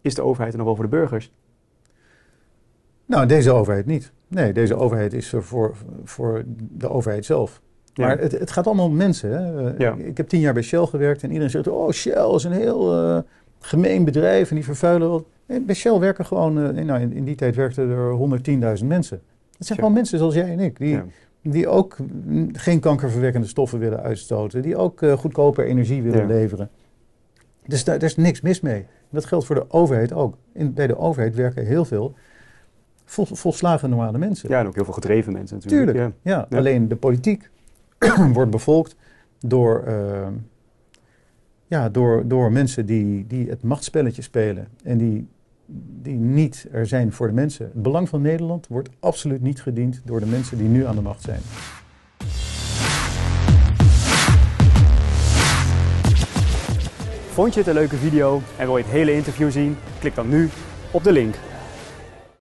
is de overheid er nog wel voor de burgers? Nou, deze overheid niet. Nee, deze overheid is er voor de overheid zelf. Ja. Maar het gaat allemaal om mensen. Hè? Ja. Ik heb 10 jaar bij Shell gewerkt en iedereen zegt, oh, Shell is een heel gemeen bedrijf en die vervuilen wat. Nee, bij Shell werken gewoon, in die tijd werkten er 110.000 mensen. Dat zijn gewoon mensen zoals jij en ik, die ook geen kankerverwekkende stoffen willen uitstoten, die ook goedkoper energie willen leveren. Dus daar is niks mis mee. Dat geldt voor de overheid ook. Bij de overheid werken heel veel volslagen normale mensen. Ja, en ook heel veel gedreven mensen natuurlijk. Tuurlijk, ja. Alleen de politiek wordt bevolkt door mensen die het machtsspelletje spelen en die niet er zijn voor de mensen. Het belang van Nederland wordt absoluut niet gediend door de mensen die nu aan de macht zijn. Vond je het een leuke video en wil je het hele interview zien? Klik dan nu op de link.